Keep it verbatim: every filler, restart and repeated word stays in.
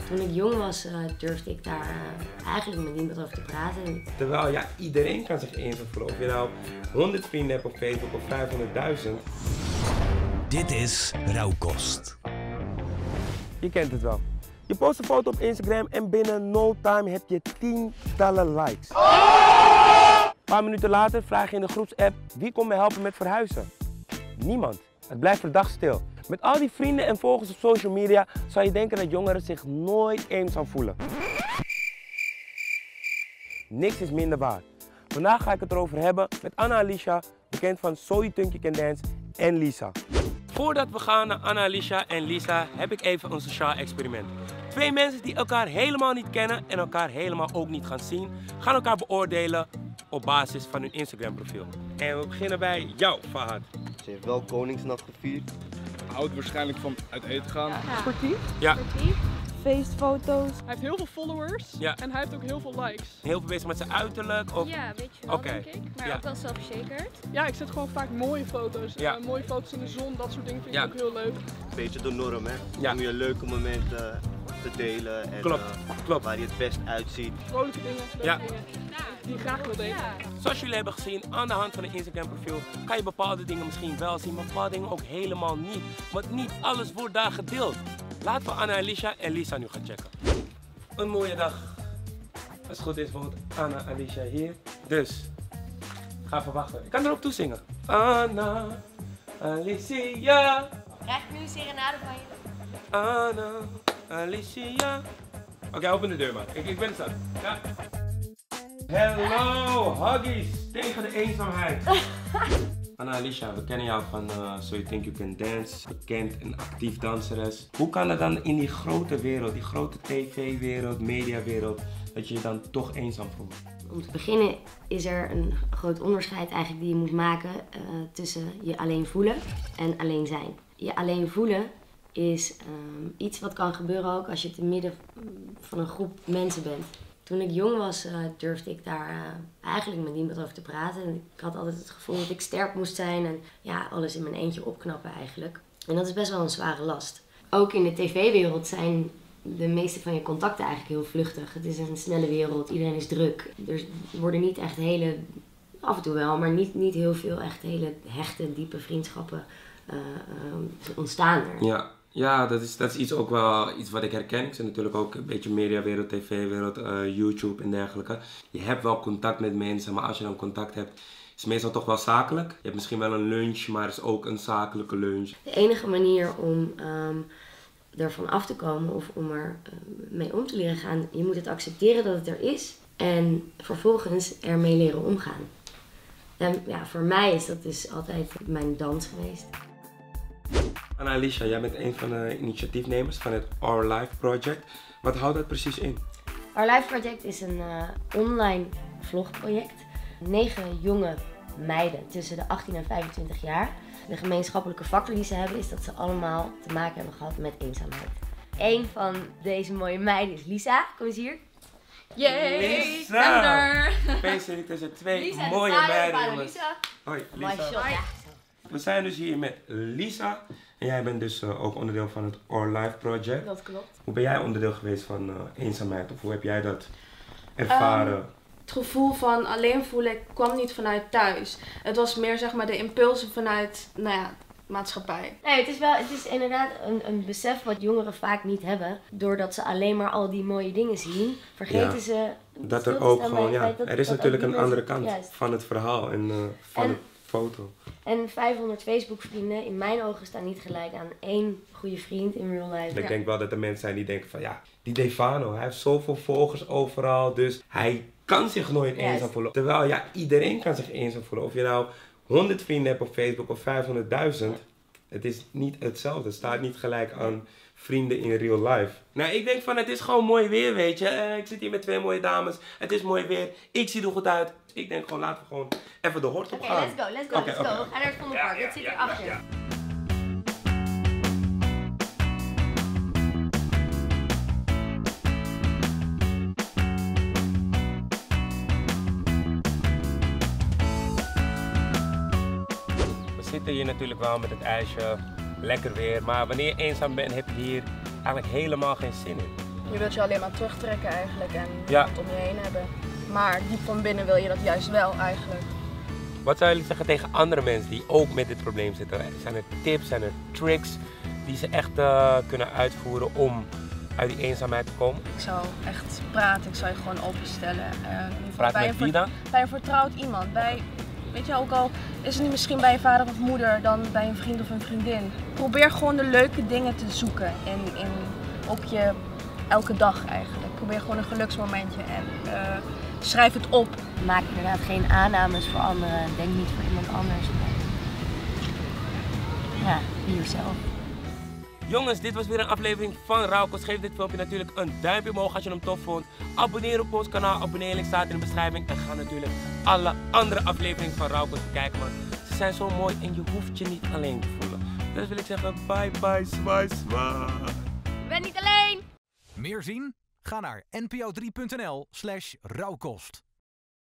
Toen ik jong was, uh, durfde ik daar uh, eigenlijk met niemand over te praten. Terwijl ja, iedereen kan zich eenzaam voelen. Of je nou honderd vrienden hebt op Facebook of vijfhonderdduizend. Dit is Rauwkost. Je kent het wel. Je post een foto op Instagram en binnen no time heb je tientallen likes. Een paar minuten later vraag je in de groepsapp wie komt mij helpen met verhuizen. Niemand. Het blijft verdacht stil. Met al die vrienden en volgers op social media zou je denken dat jongeren zich nooit eenzaam voelen. Niks is minder waar. Vandaag ga ik het erover hebben met Anna Alicia, bekend van So You Think You Can Dance, en Lisa. Voordat we gaan naar Anna Alicia en Lisa heb ik even een sociaal experiment. Twee mensen die elkaar helemaal niet kennen en elkaar helemaal ook niet gaan zien, gaan elkaar beoordelen op basis van hun Instagram profiel. En we beginnen bij jou, Fahad. Ze heeft wel Koningsnacht gevierd. Houdt waarschijnlijk van uit eten gaan. Ja. Sportief. Ja. Sportief. Feestfoto's. Hij heeft heel veel followers Ja. en hij heeft ook heel veel likes. Heel veel bezig met zijn uiterlijk? Of... Ja, weet je wel, Oké. denk ik. Maar Ja. ook wel zelfverzekerd. Ja, ik zet gewoon vaak mooie foto's. Ja. Uh, mooie foto's in de zon, dat soort dingen vind ik Ja. ook heel leuk. Een beetje de norm, hè? Ja. Om je leuke momenten te delen en Klopt, uh, klopt. waar je het best uitziet. Vrolijke dingen, leuke Ja. dingen die je graag wil delen. Ja. Zoals jullie hebben gezien, aan de hand van een Instagram profiel kan je bepaalde dingen misschien wel zien, maar bepaalde dingen ook helemaal niet. Want niet alles wordt daar gedeeld. Laten we Anna Alicia en Lisa nu gaan checken. Een mooie dag. Als het goed is, wordt Anna Alicia hier. Dus, ga even wachten. Ik kan erop toezingen. Anna Alicia. Krijg ik nu een serenade van je? Anna Alicia. Oké, okay, open de deur maar. Ik, ik ben er. Ja. Hello, huggies tegen de eenzaamheid. Anna Alicia, we kennen jou van uh, So You Think You Can Dance, bekend en actief danseres. Hoe kan het dan in die grote wereld, die grote tv-wereld, mediawereld, dat je je dan toch eenzaam voelt? Om te beginnen is er een groot onderscheid eigenlijk die je moet maken uh, tussen je alleen voelen en alleen zijn. Je alleen voelen is um, iets wat kan gebeuren ook als je te midden van een groep mensen bent. Toen ik jong was, uh, durfde ik daar uh, eigenlijk met niemand over te praten. En ik had altijd het gevoel dat ik sterk moest zijn en ja, alles in mijn eentje opknappen eigenlijk. En dat is best wel een zware last. Ook in de tv-wereld zijn de meeste van je contacten eigenlijk heel vluchtig. Het is een snelle wereld, iedereen is druk. Er worden niet echt hele, af en toe wel, maar niet, niet heel veel echt hele hechte, diepe vriendschappen uh, uh, ontstaan er. Ja. Ja, dat is, dat is iets ook wel iets wat ik herken. Ik zit natuurlijk ook een beetje mediawereld, tv-wereld, uh, YouTube en dergelijke. Je hebt wel contact met mensen, maar als je dan contact hebt, is het meestal toch wel zakelijk. Je hebt misschien wel een lunch, maar het is ook een zakelijke lunch. De enige manier om um, ervan af te komen of om er uh, mee om te leren gaan, je moet het accepteren dat het er is en vervolgens ermee leren omgaan. En ja, voor mij is dat dus altijd mijn dans geweest. Anna Alicia, jij bent een van de initiatiefnemers van het Our Life Project. Wat houdt dat precies in? Our Life Project is een uh, online vlogproject. Negen jonge meiden tussen de achttien en vijfentwintig jaar. De gemeenschappelijke factor die ze hebben is dat ze allemaal te maken hebben gehad met eenzaamheid. Eén van deze mooie meiden is Lisa. Kom eens hier. Yay! Lisa! Feestelijk tussen twee Lisa, mooie de meiden, vader, jongens. Lisa. Hoi, Mooi shot, Lisa. ja. We zijn dus hier met Lisa. En jij bent dus uh, ook onderdeel van het Our Life Project. Dat klopt. Hoe ben jij onderdeel geweest van uh, eenzaamheid? Of hoe heb jij dat ervaren? Um, het gevoel van alleen voelen kwam niet vanuit thuis. Het was meer zeg maar de impulsen vanuit, nou ja, maatschappij. Nee, het is wel, het is inderdaad een, een besef wat jongeren vaak niet hebben. Doordat ze alleen maar al die mooie dingen zien, vergeten Ja. ze Dat stil er te ook staan bij gewoon, het ja, feit dat- er is dat natuurlijk ook een die andere mensen- kant Juist. van het verhaal en uh, van En- de foto. En vijfhonderd Facebook vrienden in mijn ogen staan niet gelijk aan één goede vriend in real life. En ik denk wel dat er mensen zijn die denken van ja, die Defano, hij heeft zoveel volgers overal, dus hij kan zich nooit Juist. eenzaam voelen. Terwijl ja, iedereen kan zich eenzaam voelen. Of je nou honderd vrienden hebt op Facebook of vijfhonderdduizend, het is niet hetzelfde. Het staat niet gelijk aan vrienden in real life. Nou, ik denk van het is gewoon mooi weer, weet je. Uh, ik zit hier met twee mooie dames. Het is mooi weer. Ik zie er goed uit. Ik denk gewoon, laten we gewoon even de hort op Oké, gaan. let's go, let's go, Oké, let's oké, go. oké. We gaan naar het Vondelpark, Ja, dat zit ja, hier ja, achter. ja. We zitten hier natuurlijk wel met het ijsje, lekker weer, maar wanneer je eenzaam bent heb je hier eigenlijk helemaal geen zin in. Je wilt je alleen maar terugtrekken eigenlijk en Ja. het om je heen hebben. Maar diep van binnen wil je dat juist wel eigenlijk. Wat zou jullie zeggen tegen andere mensen die ook met dit probleem zitten? Zijn er tips, zijn er tricks die ze echt uh, kunnen uitvoeren om uit die eenzaamheid te komen? Ik zou echt praten, ik zou je gewoon openstellen. Uh, in ieder geval Praat bij met een wie dan? Bij een vertrouwd iemand. Bij, weet je, ook al is het niet misschien bij je vader of moeder dan bij een vriend of een vriendin. Probeer gewoon de leuke dingen te zoeken in, in op je elke dag eigenlijk. Probeer gewoon een geluksmomentje en uh, schrijf het op. Maak inderdaad geen aannames voor anderen. Denk niet voor iemand anders. Maar... Ja, be yourself. Jongens, dit was weer een aflevering van Rauwkost. Geef dit filmpje natuurlijk een duimpje omhoog als je hem tof vond. Abonneer op ons kanaal, abonneren staat in de beschrijving. En ga natuurlijk alle andere afleveringen van Rauwkost bekijken, man. Ze zijn zo mooi en je hoeft je niet alleen te voelen. Dus wil ik zeggen, bye bye, zwaai zwaai. Je bent niet alleen! Meer zien? Ga naar n p o drie punt n l slash rauwkost.